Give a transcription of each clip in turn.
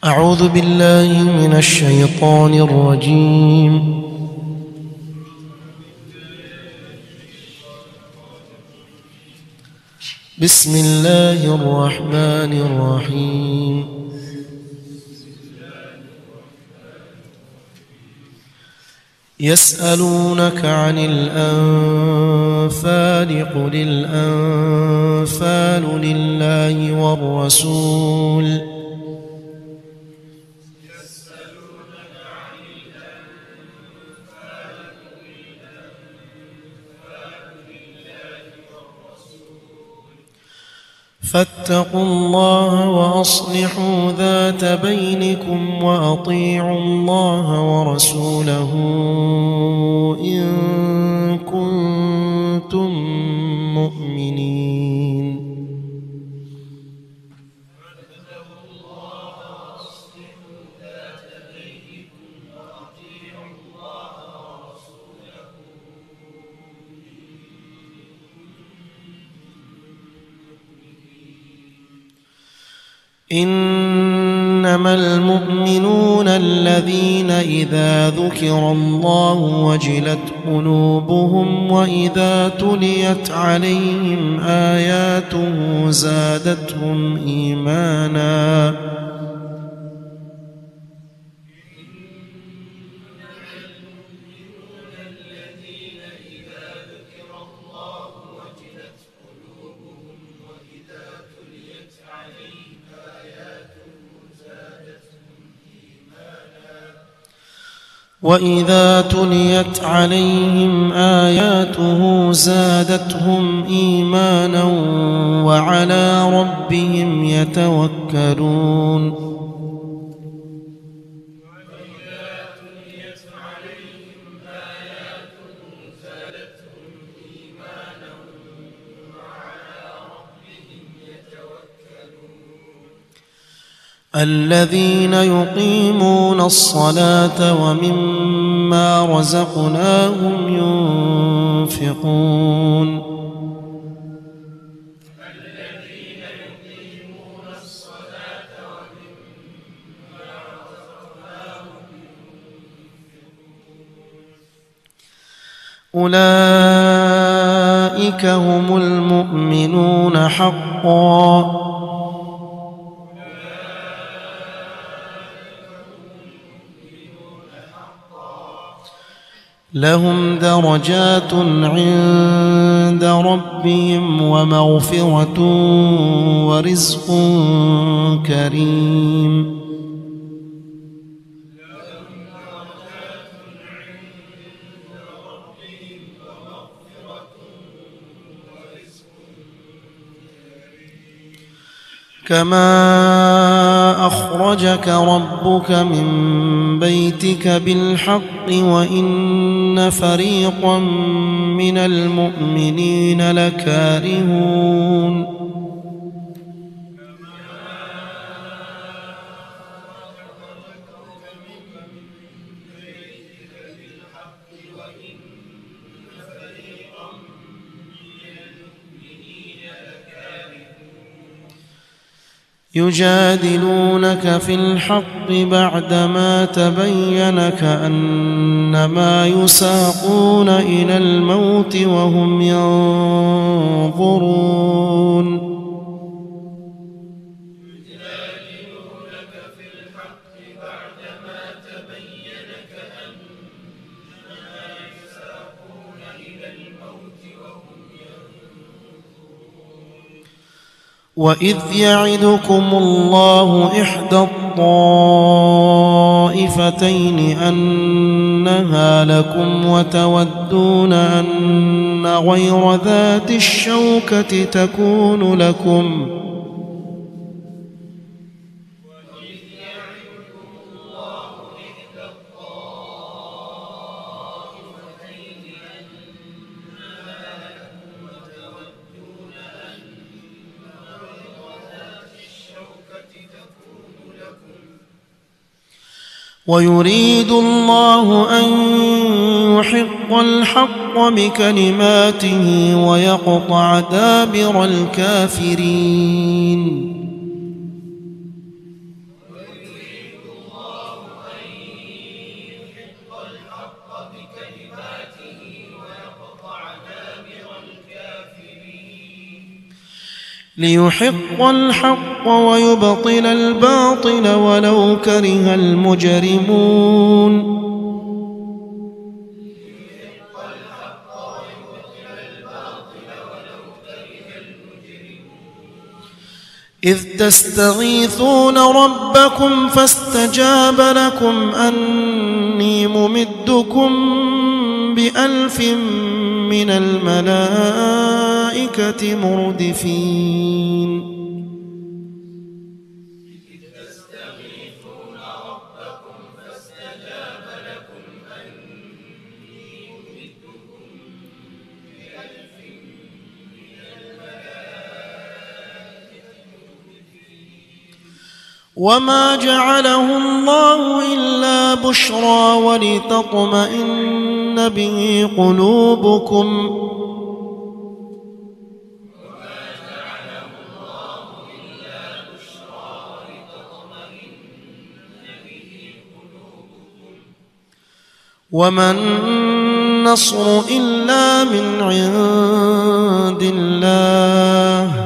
أعوذ بالله من الشيطان الرجيم. بسم الله الرحمن الرحيم. يسألونك عن الأنفال قل الأنفال لله والرسول فاتقوا الله وأصلحوا ذات بينكم وأطيعوا الله ورسوله إن كنتم مؤمنين. إنما المؤمنون الذين إذا ذكر الله وجلت قلوبهم وإذا تليت عليهم آياته زادتهم إيمانا وإذا تليت عليهم آياته زادتهم إيمانا وعلى ربهم يتوكلون. الذين يقيمون الصلاة ومما رزقناهم ينفقون. أولئك هم المؤمنون حقا لهم درجات عند ربهم ومغفرة ورزق كريم. كما أخرجك ربك من بيتك بالحق وإن فريقا من المؤمنين لكارهون. يجادلونك في الحق بعدما تبين كأنما يساقون إلى الموت وهم ينظرون. وإذ يعدكم الله إحدى الطائفتين أنها لكم وتودون أن غير ذات الشوكة تكون لكم ويريد الله أن يحق الحق بكلماته ويقطع دابر الكافرين. ليحق الحق ويبطل الباطل ولو كره المجرمون إذ تستغيثون ربكم فاستجاب لكم أني ممدكم ب1000 من الملائكة مردفين وما جعله الله إلا بشرى ولتطمئن به قلوبكم وما النصر إلا من عند الله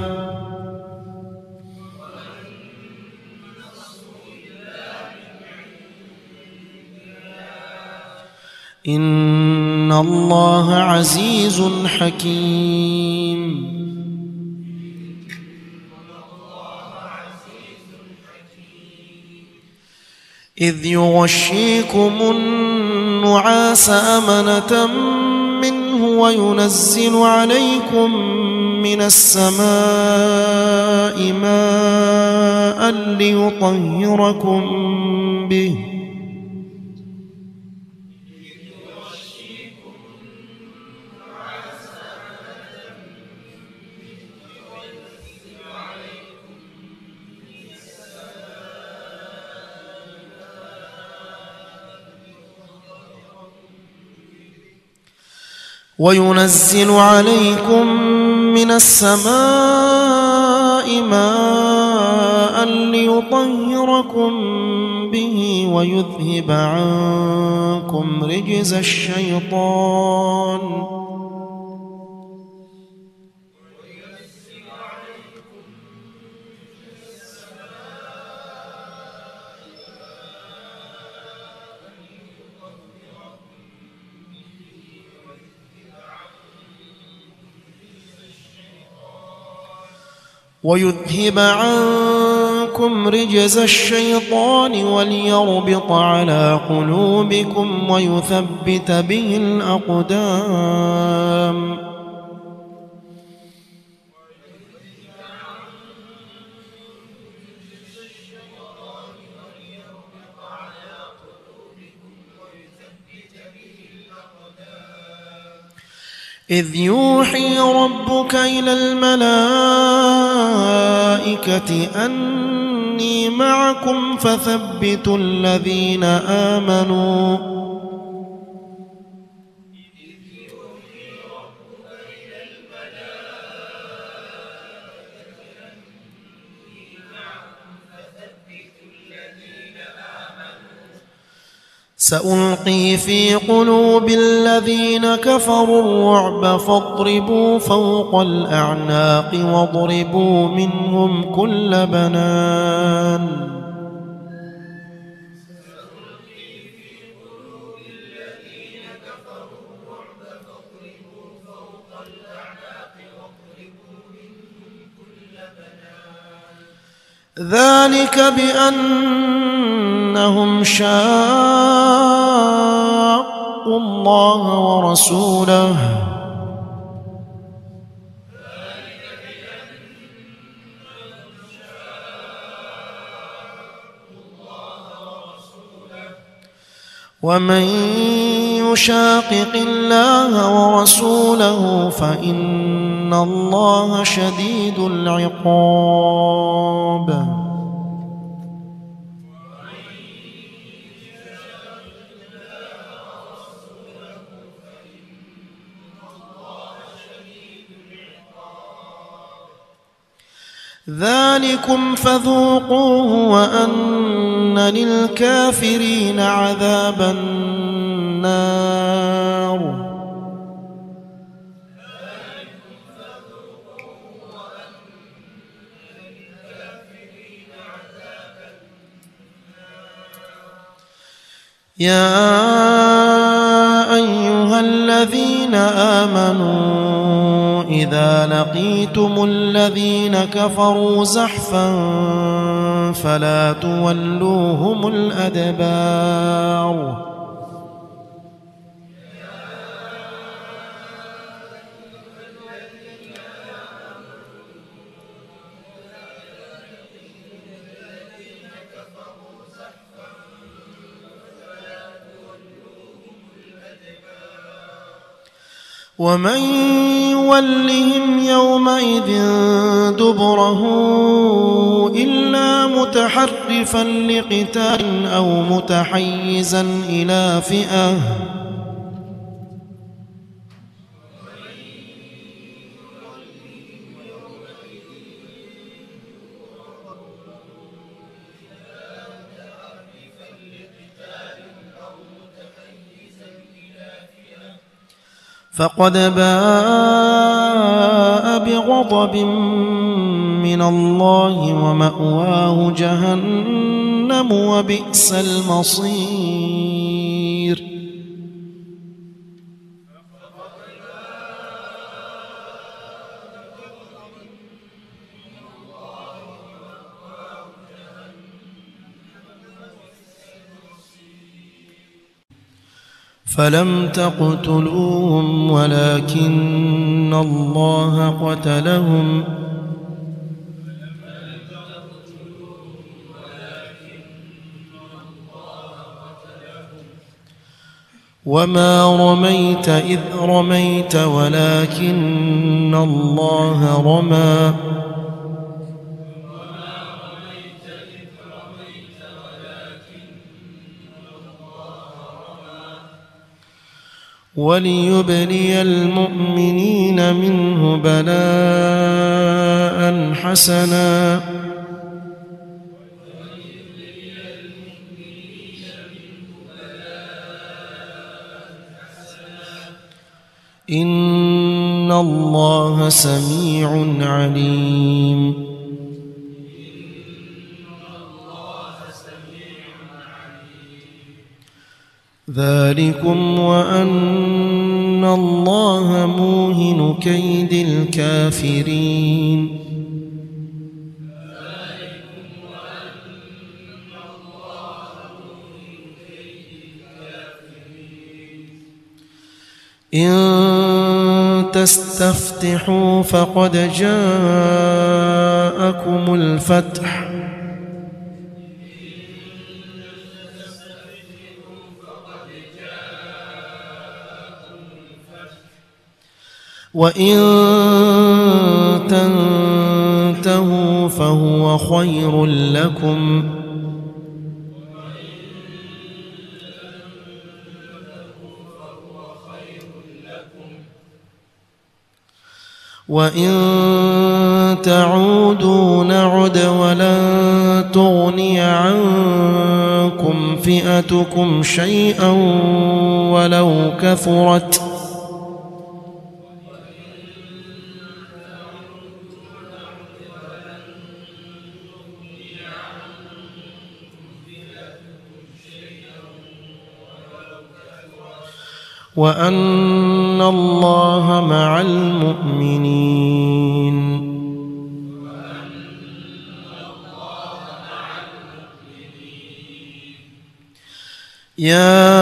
إن الله عزيز حكيم إذ يغشيكم النعاس أمنة منه وينزل عليكم من السماء ماء ليطهركم به وينزل عليكم من السماء ماء ليطهركم به ويذهب عنكم رجز الشيطان وليربط على قلوبكم ويثبت به الأقدام إذ يوحي ربك إلى الملائكة أني معكم فثبتوا الذين آمنوا سألقي في قلوب الذين كفروا الرعب فاضربوا فوق الأعناق واضربوا منهم كل بنان ذلك بأنهم شاقوا الله ورسوله ومن يشاقق الله ورسوله فإن الله شديد العقاب ذلكم فذوقوه وأن للكافرين عذاب النار يا أيها الذين آمنوا إذا لقيتم الذين كفروا زحفا فلا تولوهم الأدبار ومن يولهم يومئذ دبره إلا متحرفا لقتال أو متحيزا إلى فئة فقد باء بغضب من الله ومأواه جهنم وبئس المصير فلم تقتلوهم ولكن الله قتلهم وما رميت إذ رميت ولكن الله رمى وليبلي المؤمنين منه بلاء حسنا إن الله سميع عليم ذلكم وأن الله موهن كيد الكافرين إن تستفتحوا فقد جاءكم الفتح وإن تنتهوا فهو خير لكم وإن تعودوا نعد ولن تغني عنكم فئتكم شيئا ولو كثرت وأن الله مع المؤمنين يا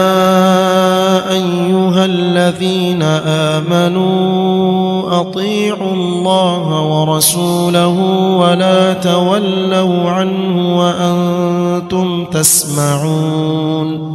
أيها الذين آمنوا أطيعوا الله ورسوله ولا تولوا عنه وأنتم تسمعون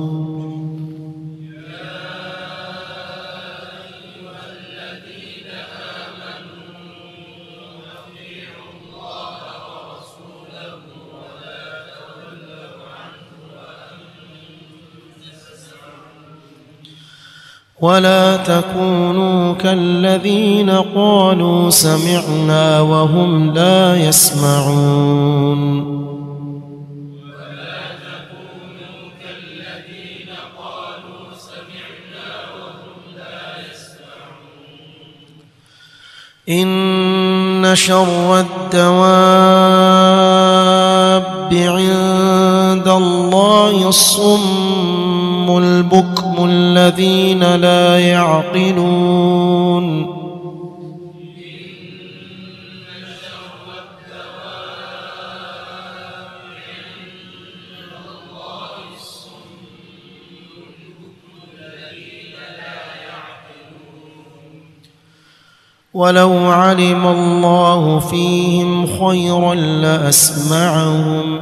ولا تكونوا كالذين قالوا سمعنا وهم لا يسمعون إن شر الدواب عند الله الصم البكم الذين لا يعقلون ولو علم الله فيهم خيرا لأسمعهم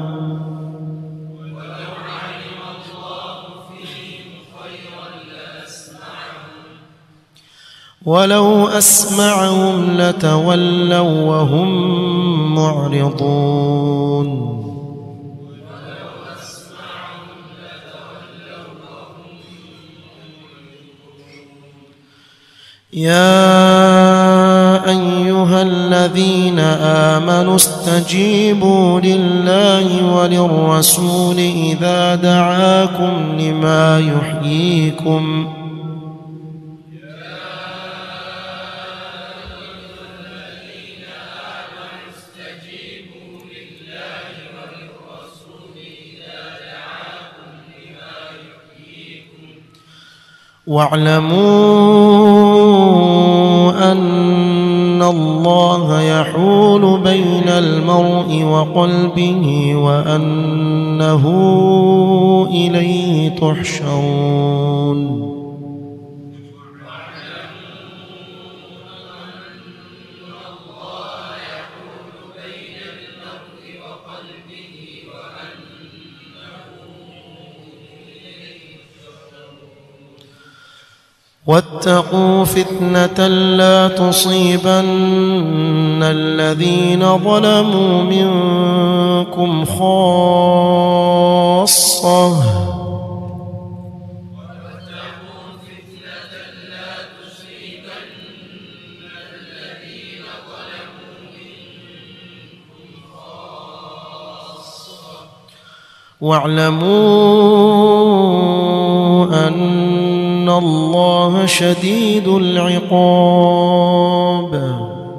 ولو أسمعهم لتولوا وهم معرضون يا أيها الذين آمنوا استجيبوا لله وللرسول إذا دعاكم لما يحييكم واعلموا أن الله يحول بين المرء وقلبه وأنه إليه تحشرون واتقوا فتنة لا تصيبن الذين ظلموا منكم خاصة واعلموا أن الله شديد العقاب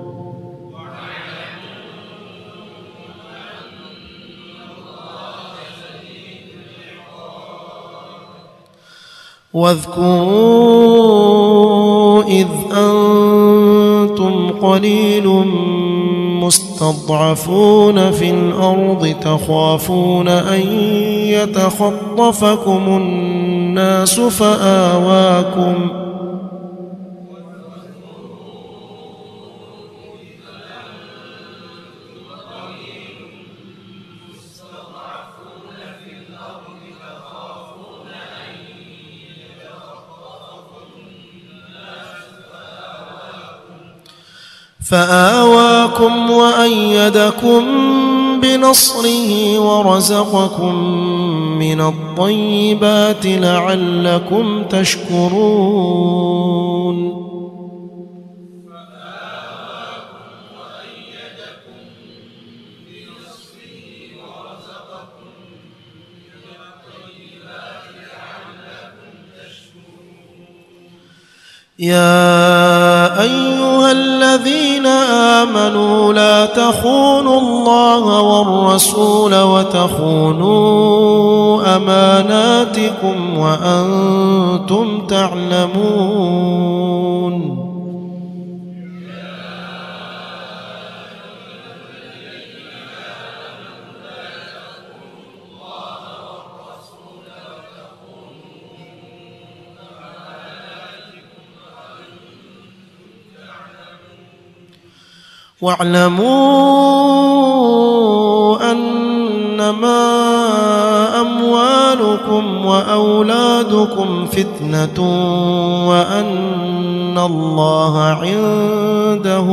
واذكروا إذ أنتم قليل مستضعفون في الأرض تخافون أن يتخطفكم الناس فآواكم وأيدكم بنصره ورزقكم من الطيبات لعلكم تشكرون يا أيها الذين آمنوا لا تخونوا الله والرسول وتخونوا أماناتكم وأنتم تعلمون واعلموا أنما أموالكم وأولادكم فتنة وأن الله عنده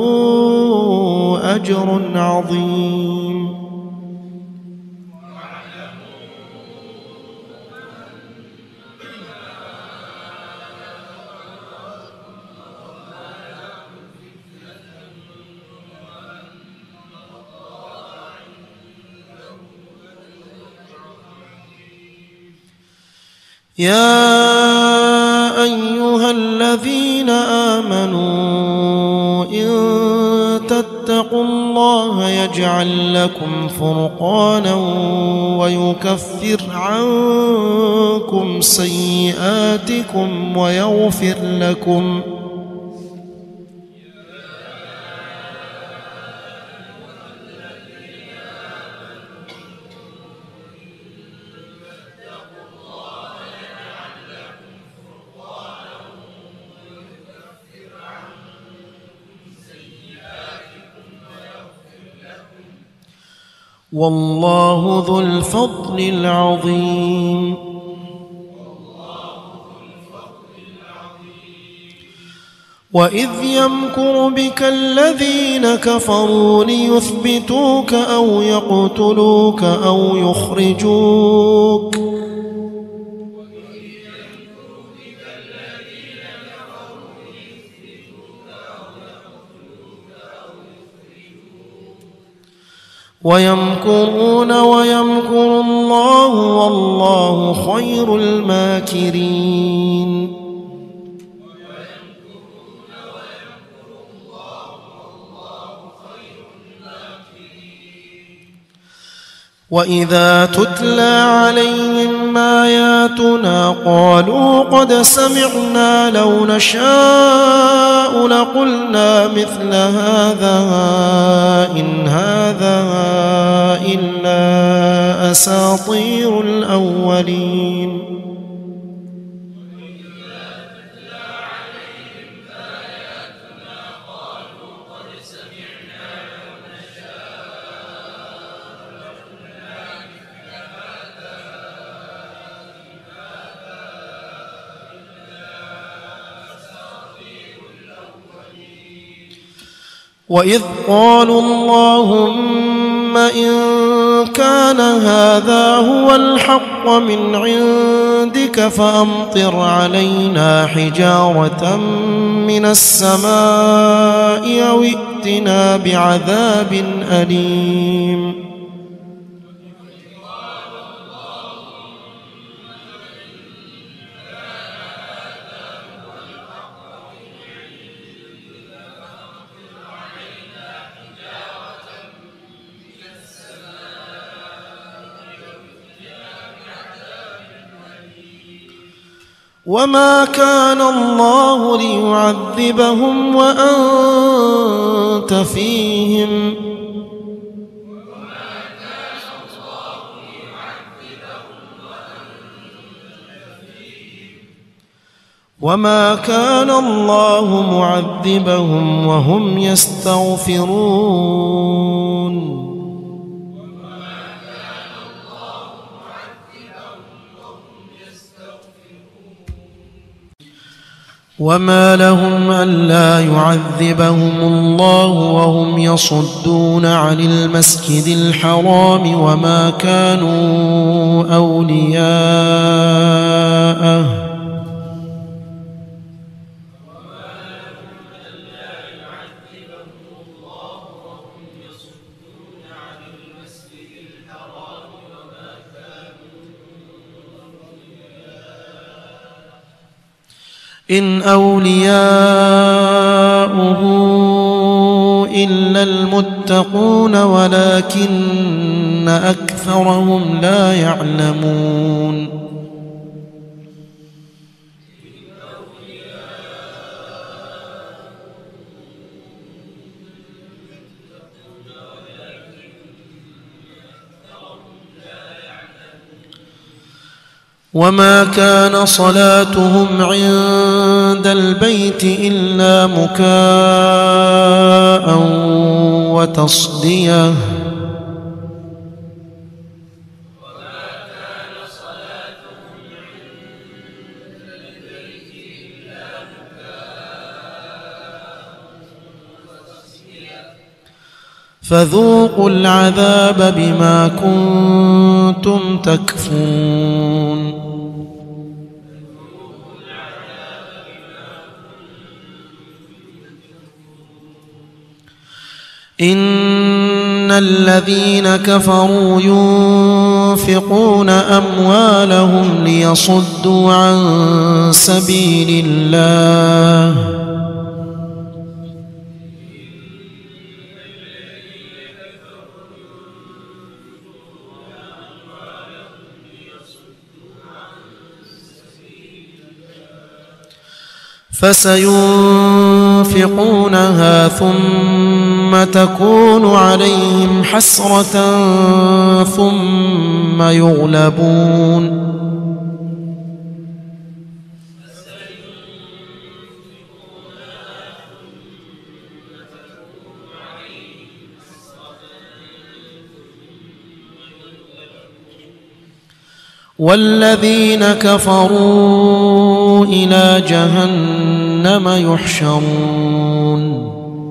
أجر عظيم يا أيها الذين آمنوا إن تتقوا واتقوا الله يجعل لكم فرقانا ويكفر عنكم سيئاتكم ويغفر لكم والله ذو الفضل العظيم. وإذ يمكر بك الذين كفروا ليثبتوك أو يقتلوك أو يخرجوك ويمكرون ويمكر الله والله خير الماكرين. وإذا تتلى عليهم آياتنا قالوا قد سمعنا لو نشاء لقلنا مثل هذا إن هذا إلا أساطير الأولين. وإذ قالوا اللهم إن كان هذا هو الحق من عندك فأمطر علينا حجارة من السماء أو ائتنا بعذاب أليم. وما كان الله ليعذبهم وأنت فيهم وما كان الله معذبهم وهم يستغفرون. وما لهم ألا يعذبهم الله وهم يصدون عن المسجد الحرام وما كانوا أولياءه إن أولياؤه إلا المتقون ولكن أكثرهم لا يعلمون. وما كان صلاتهم عند البيت إلا مكاء وتصدية فذوقوا العذاب بما كنتم تكفرون. إن الذين كفروا ينفقون أموالهم ليصدوا عن سبيل الله فسينفقونها ثم تكون عليهم حسرة ثم يغلبون والذين كفروا إلى جهنم يحشرون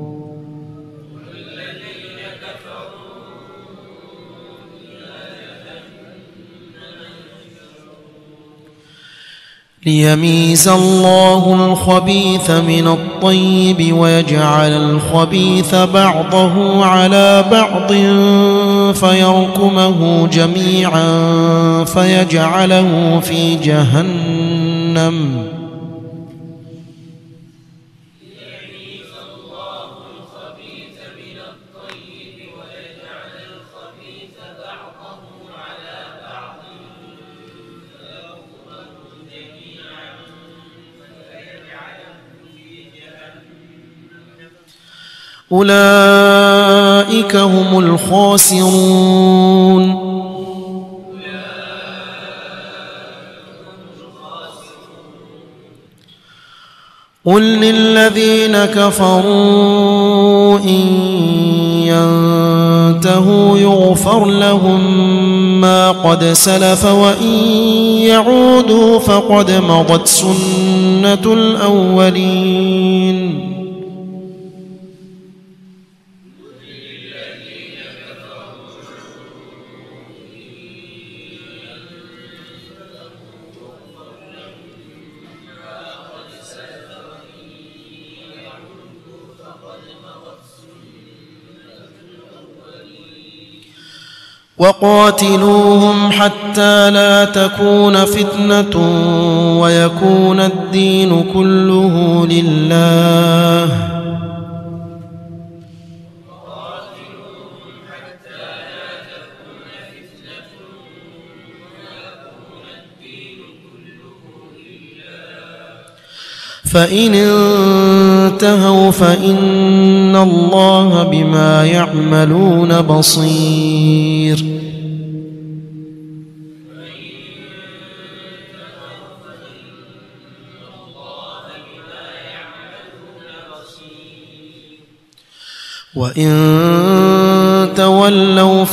ليميز الله الخبيث من الطيب ويجعل الخبيث بعضه على بعض فيركمه جميعا فيجعله في جهنم أولئك هم الخاسرون قل للذين كفروا إن ينتهوا يغفر لهم ما قد سلف وإن يعودوا فقد مضت سنة الأولين وقاتلوهم حتى لا تكون فتنة ويكون الدين كله لله فإن انتهوا فإن الله بما يعملون بصير وإن تولوا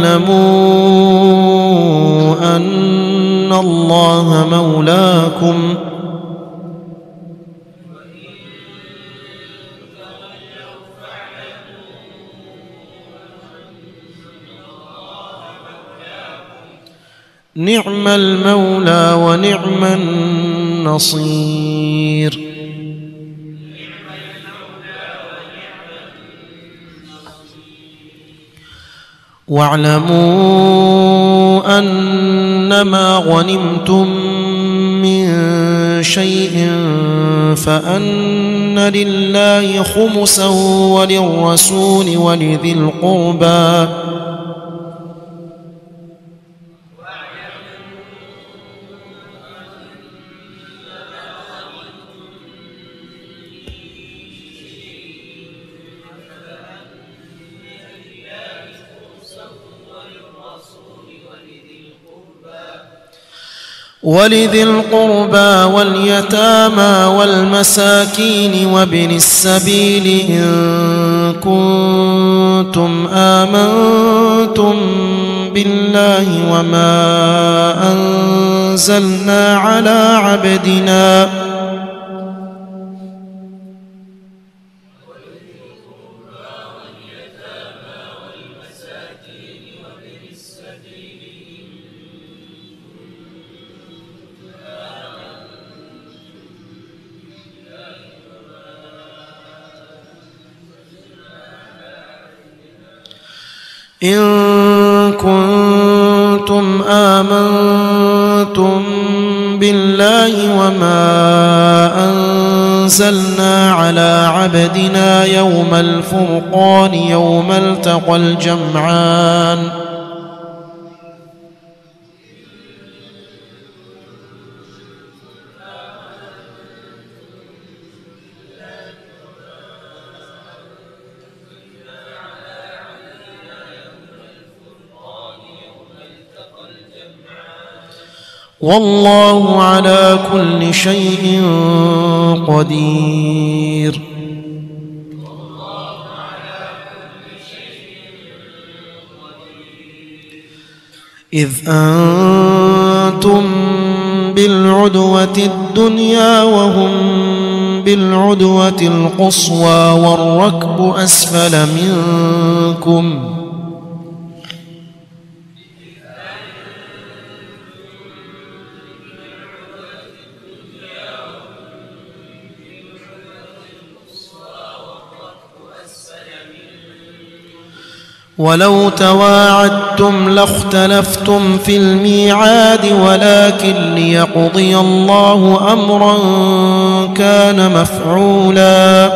فاعلموا أن الله مولاكم نعم المولى ونعم النصير واعلموا أنما غنمتم من شيء فأن لله خمسه وللرسول ولذي القربى ولذي القربى واليتامى والمساكين وابن السبيل إن كنتم آمنتم بالله وما أنزلنا على عبدنا إن كنتم آمنتم بالله وما أنزلنا على عبدنا يوم الفرقان يوم التقى الجمعان والله على كل شيء قدير. إذ أنتم بالعدوة الدنيا وهم بالعدوة القصوى والركب أسفل منكم ولو تواعدتم لاختلفتم في الميعاد ولكن ليقضي الله أمرا كان مفعولا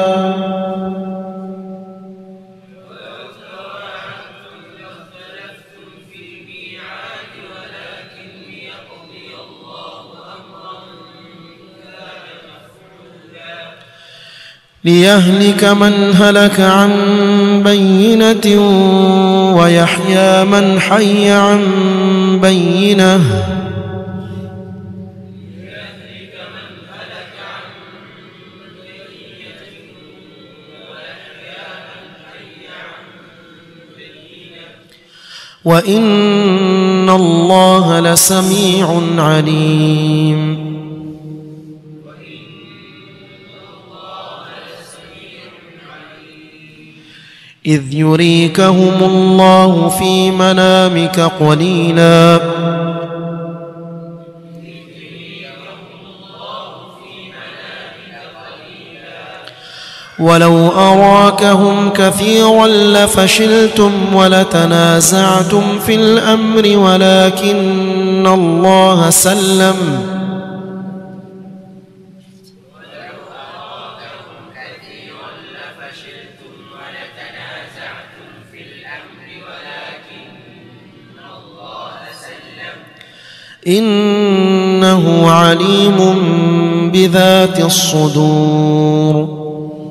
ليهلك من هلك عن بينة ويحيى من حي عن بينة وإن الله لسميع عليم. إذ يريكهم الله في منامك قليلا ولو أراكهم كثيرا لفشلتم ولتنازعتم في الأمر ولكن الله سلم إنه عليم بذات الصدور.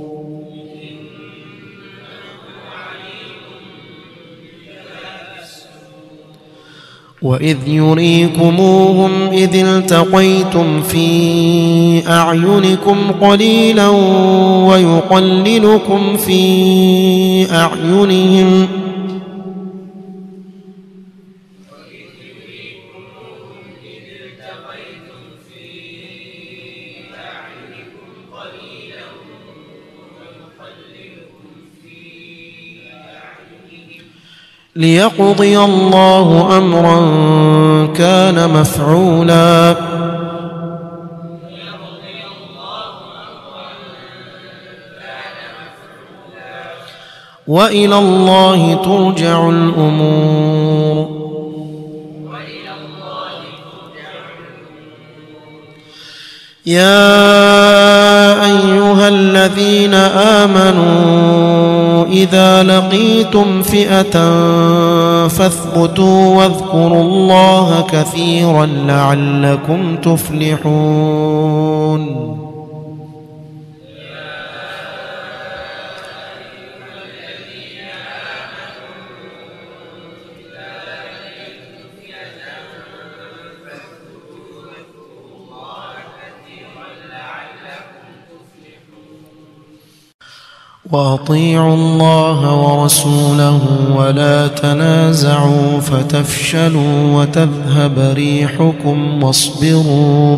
وإذ يريكموهم إذ التقيتم في أعينكم قليلا ويقللكم في أعينهم ليقضي الله أمرا كان مفعولا وإلى الله ترجع الأمور. يا أيها الذين آمنوا إذا لقيتم فئة فاثبتوا واذكروا الله كثيرا لعلكم تفلحون. وأطيعوا الله ورسوله ولا تنازعوا فتفشلوا وتذهب ريحكم واصبروا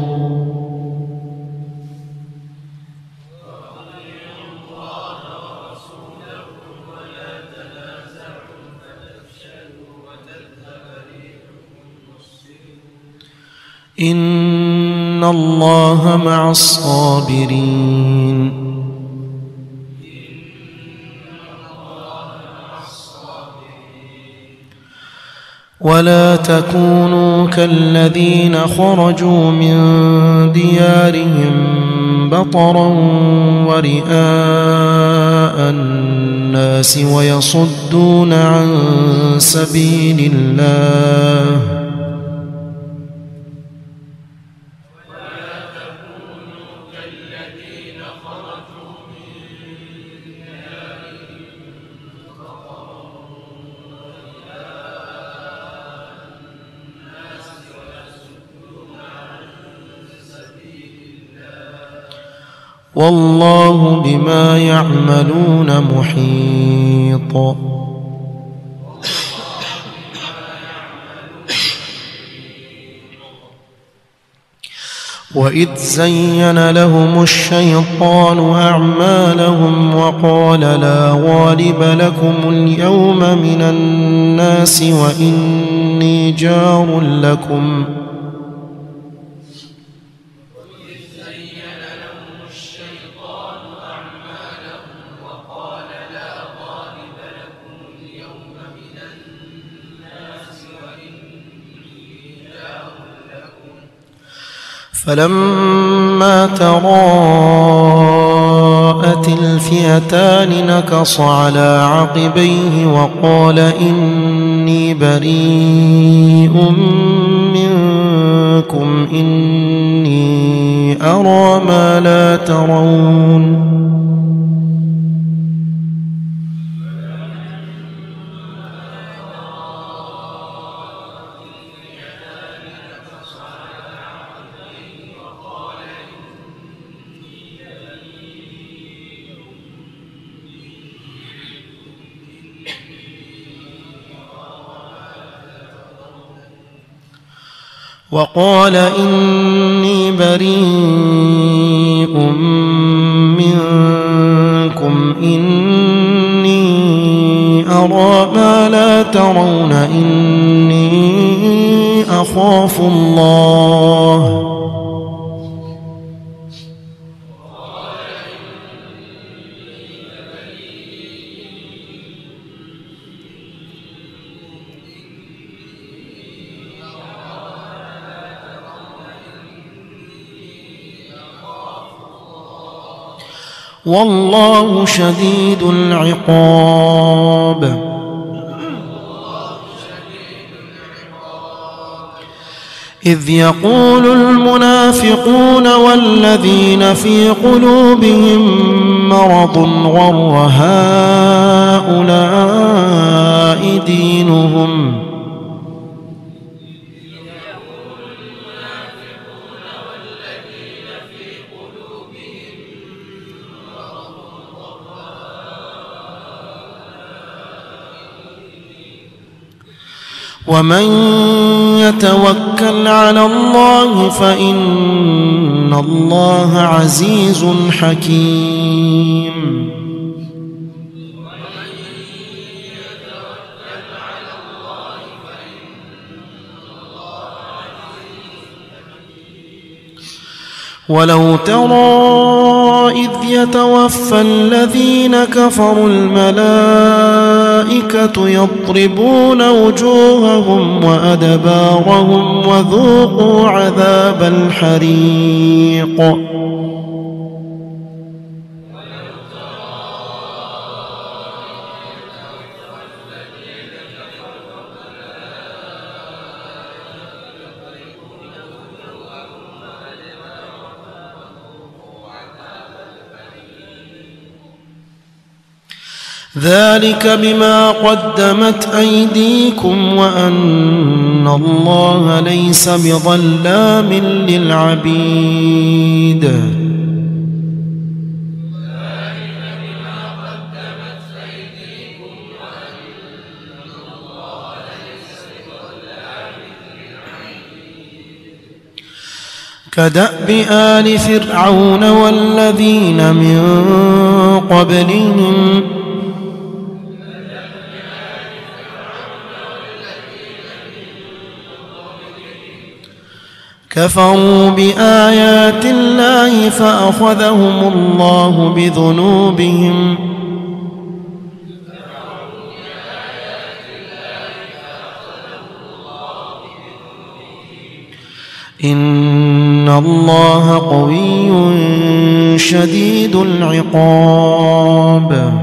إن الله مع الصابرين. ولا تكونوا كالذين خرجوا من ديارهم بطرا ورئاء الناس ويصدون عن سبيل الله والله بما يعملون محيط. وإذ زين لهم الشيطان أعمالهم وقال لا غالب لكم اليوم من الناس وإني جار لكم فلما تراءت الفئتان نكص على عقبيه وقال إني بريء منكم إني أرى ما لا ترون. وقال إني بريء منكم إني أرى ما لا ترون إني أخاف الله. والله شديد العقاب. إذ يقول المنافقون والذين في قلوبهم مرض غر هؤلاء دينهم ومن يتوكل على الله فإن الله عزيز حكيم. ولو ترى إذ يتوفى الذين كفروا الملائكة يضربون وجوههم وأدبارهم وذوقوا عذاب الحريق. ذلك بما قدمت أيديكم وأن الله ليس بظلام للعبيد. كدأب آل فرعون والذين من قبلهم كفروا بآيات الله فأخذهم الله بذنوبهم إن الله قوي شديد العقاب.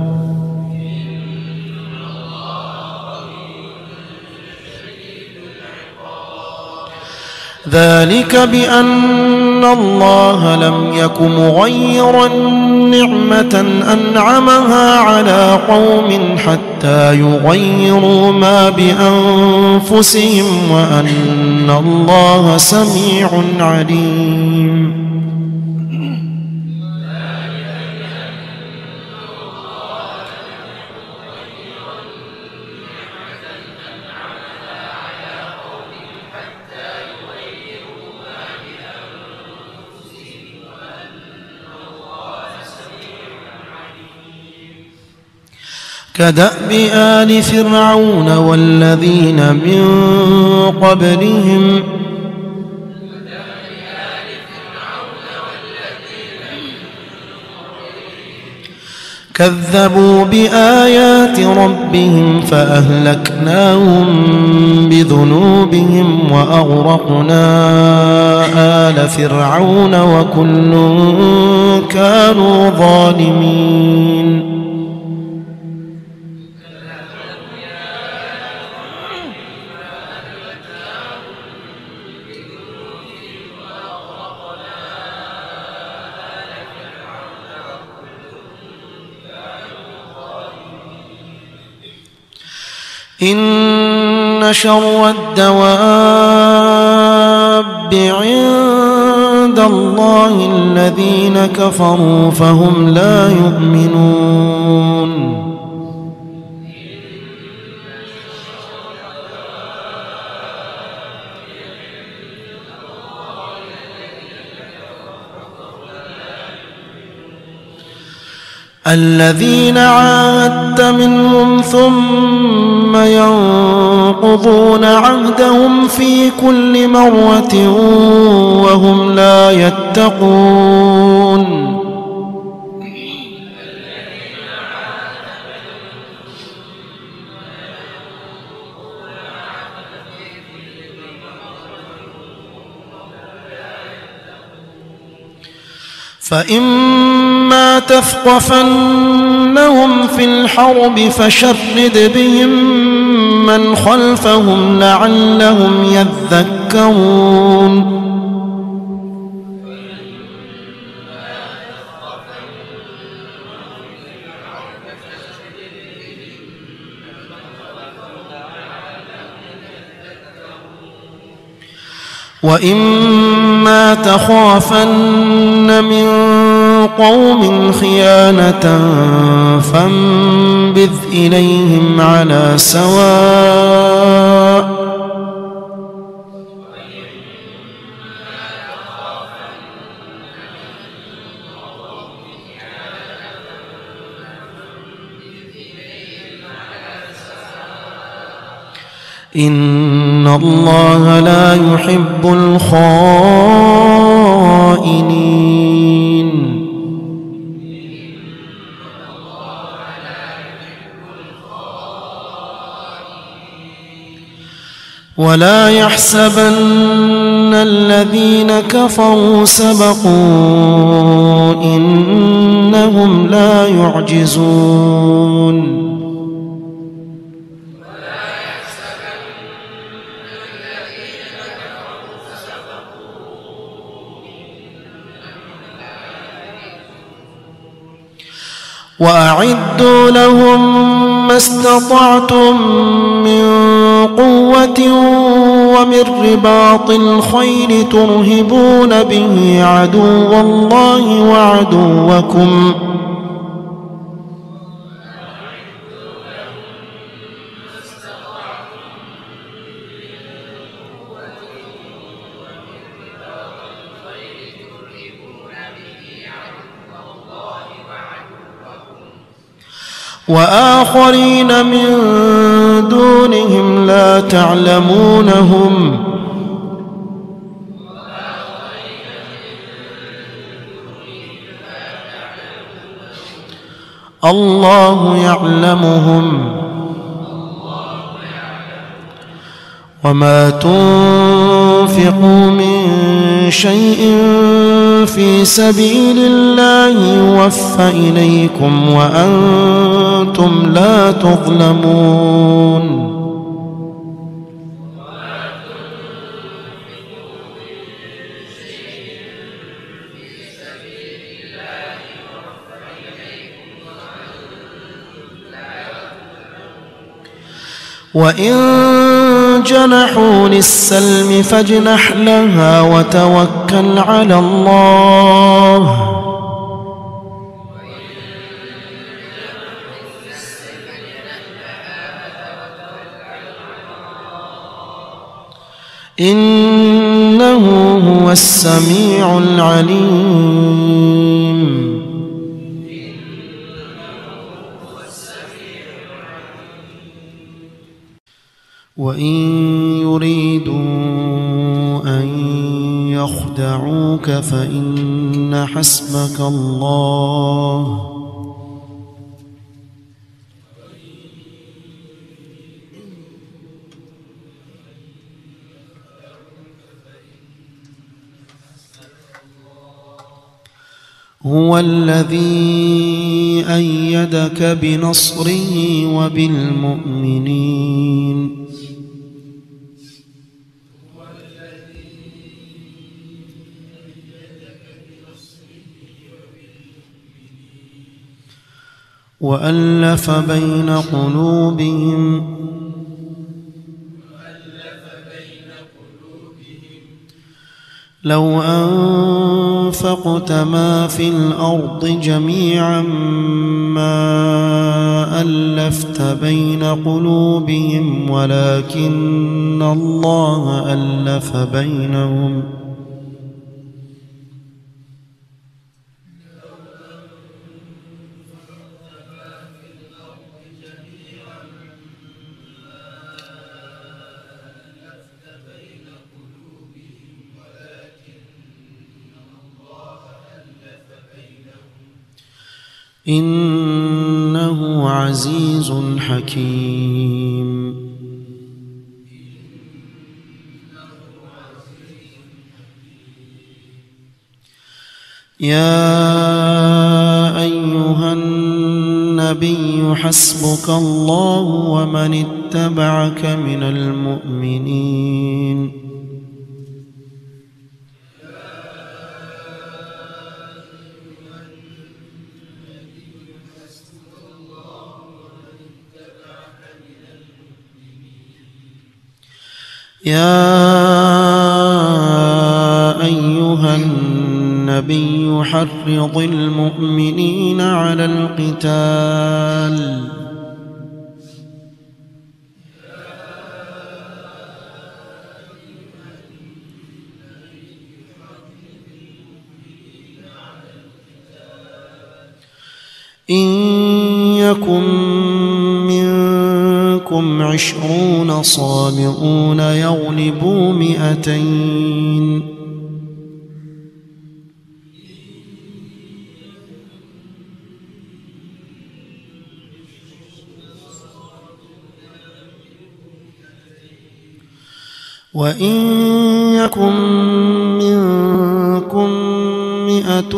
ذلك بأن الله لم يك مغيرا نعمة أنعمها على قوم حتى يغيروا ما بأنفسهم وأن الله سميع عليم. كدأب آل فرعون والذين من قبلهم كذبوا بآيات ربهم فأهلكناهم بذنوبهم وأغرقنا آل فرعون وكل كانوا ظالمين إن شر الدواب عند الله الذين كفروا فهم لا يؤمنون الذين عاهدت منهم ثم ينقضون عهدهم في كل مرة وهم لا يتقون فإما تثقفنهم في الحرب فشرد بهم من خلفهم لعلهم يذكرون وإما تخافن من قوم خيانة فانبذ إليهم على سواء إن الله لا يحب الخائنين ولا يحسبن الذين كفروا سبقوا إنهم لا يعجزون وأعدوا لهم ما استطعتم من قوة ومن رباط الخيل ترهبون به عدو الله وعدوكم وآخرين من دونهم لا تعلمونهم الله يعلمهم وما تنفقوا من شيء في سبيل الله يوفى إليكم وأنتم لا تظلمون وإن جنحوا للسلم فاجنح لها وتوكل على الله إنه هو السميع العليم وإن يريدوا أن يخدعوك فإن حسبك الله هو الذي أيدك بنصره وبالمؤمنين وألف بين قلوبهم لو أنفقت ما في الأرض جميعا ما ألفت بين قلوبهم ولكن الله ألف بينهم إنه عزيز حكيم يا أيها النبي حسبك الله ومن اتبعك من المؤمنين يا أيها النبي حرض المؤمنين على القتال إن يكن منكم 20 صابرون يغلبوا 200 وإن يكن منكم 100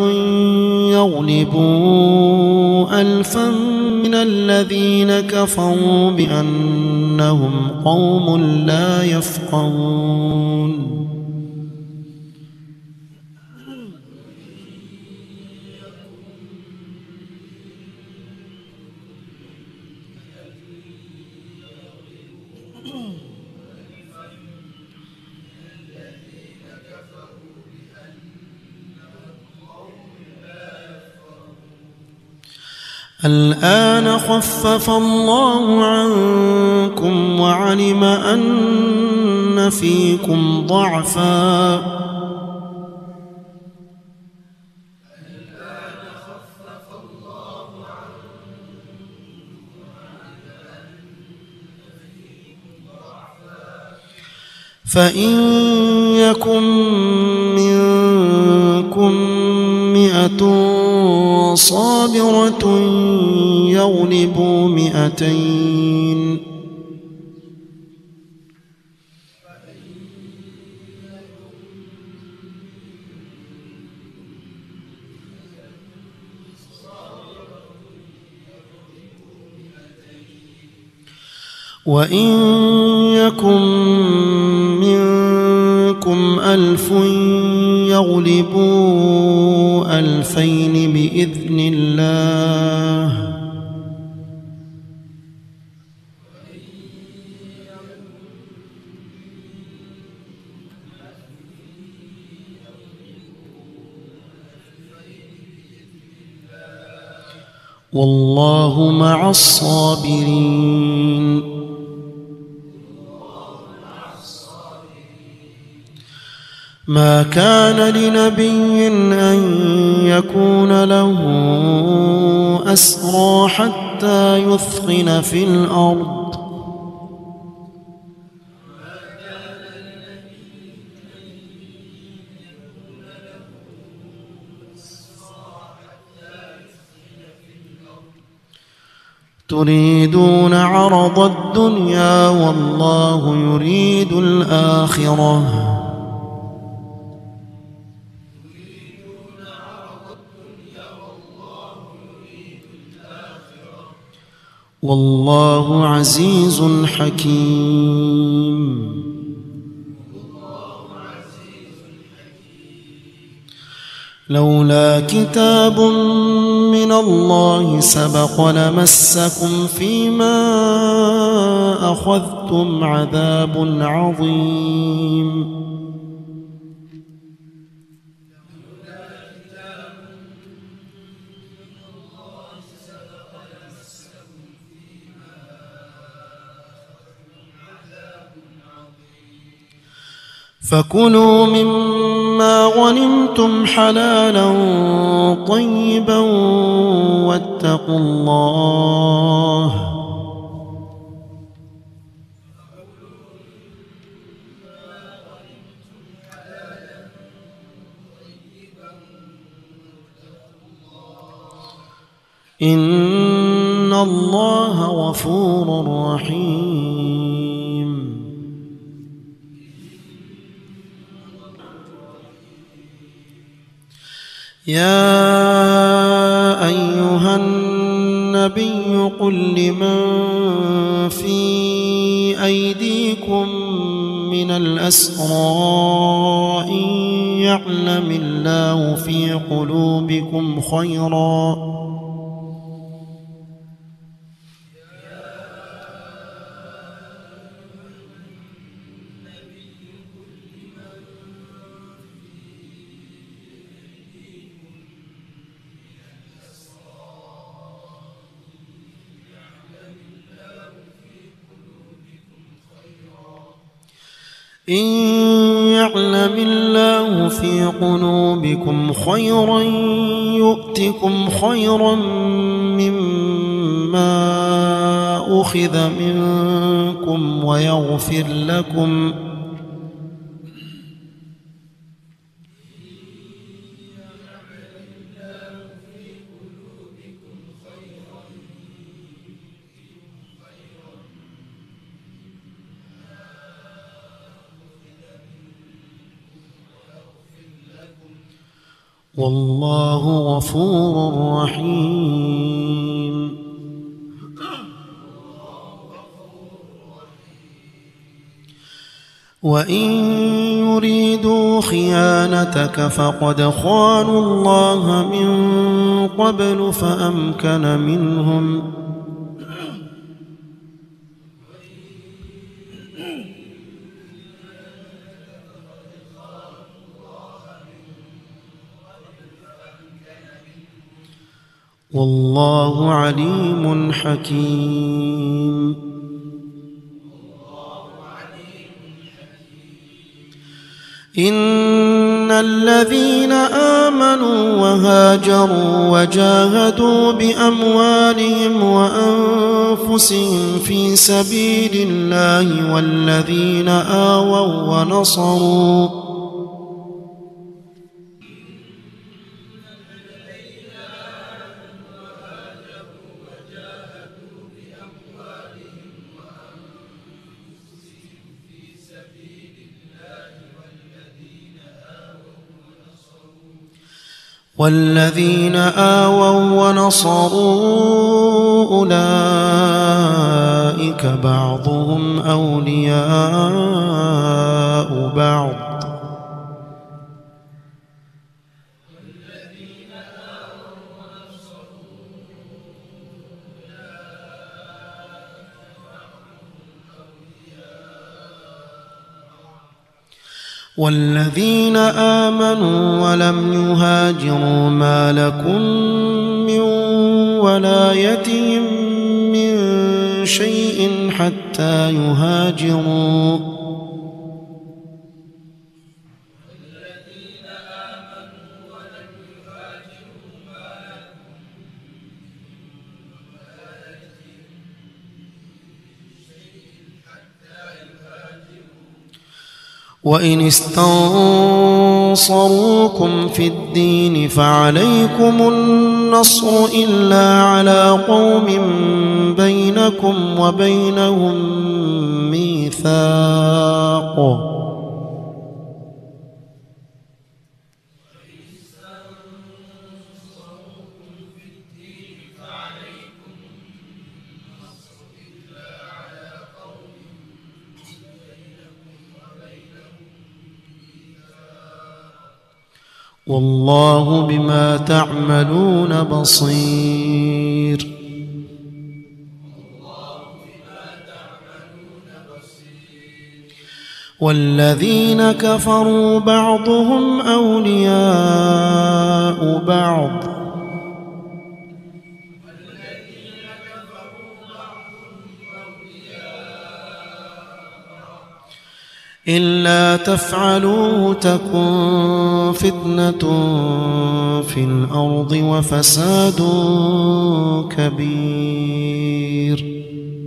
يغلبوا 1000 من الذين كفروا بأنهم قوم لا يفقهون الآن خفف الله عنكم وعلم أن فيكم ضعفا فإن يكن منكم 100 صابرة يغلبوا 200 وإن يكن منكم 1000 يغلبوا 2000 بإذن الله والله مع الصابرين ما كان لنبي أن يكون له أسرى حتى يثخن في الأرض تريدون عرض الدنيا والله يريد الآخرة والله عزيز حكيم. لولا كتاب من الله سبق لمسكم فيما أخذتم عذاب عظيم. فكلوا مما غنمتم حلالا طيبا واتقوا الله إن الله غفور رحيم. يا أيها النبي قل لمن في أيديكم من الأسرى إن يعلم الله في قلوبكم خيرا إن يعلم الله في قلوبكم خيرا يؤتكم خيرا مما أخذ منكم ويغفر لكم والله غفور رحيم. وإن يريدوا خيانتك فقد خانوا الله من قبل فأمكن منهم والله عليم حكيم. إن الذين آمنوا وهاجروا وجاهدوا بأموالهم وأنفسهم في سبيل الله والذين آووا ونصروا أولئك بعضهم أولياء بعض والذين آمنوا ولم يهاجروا ما لكم من ولايتهم من شيء حتى يهاجروا وإن استنصروكم نصروكم في الدين فعليكم النصر إلا على قوم بينكم وبينهم ميثاق والله بما تعملون بصير والذين كفروا بعضهم أولياء بعض إلا تفعلوه تكن فتنة في الأرض وفساد كبير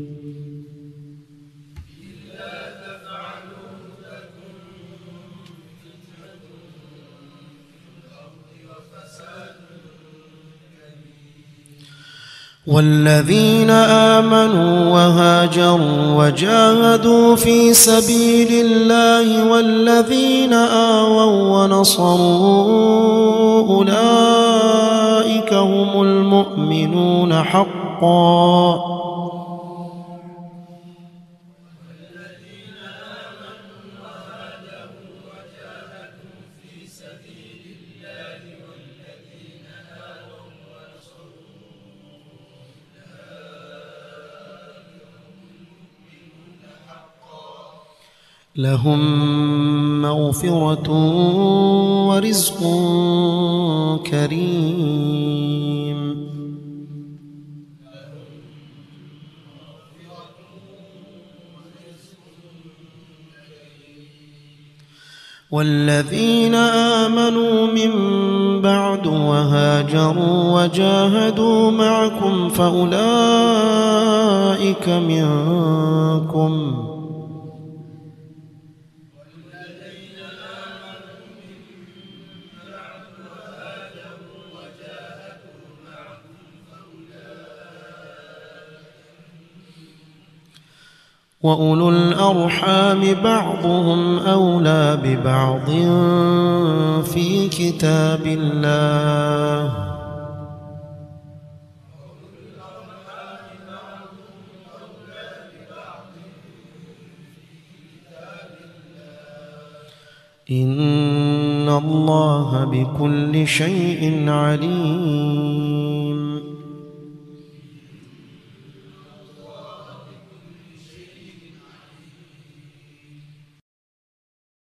والذين آمنوا وهاجروا وجاهدوا في سبيل الله والذين آووا ونصروا أولئك هم المؤمنون حقا لهم مغفرة ورزق كريم والذين آمنوا من بعد وهاجروا وجاهدوا معكم فأولئك منكم وأولو الأرحام بعضهم أولى ببعض في كتاب الله إن الله بكل شيء عليم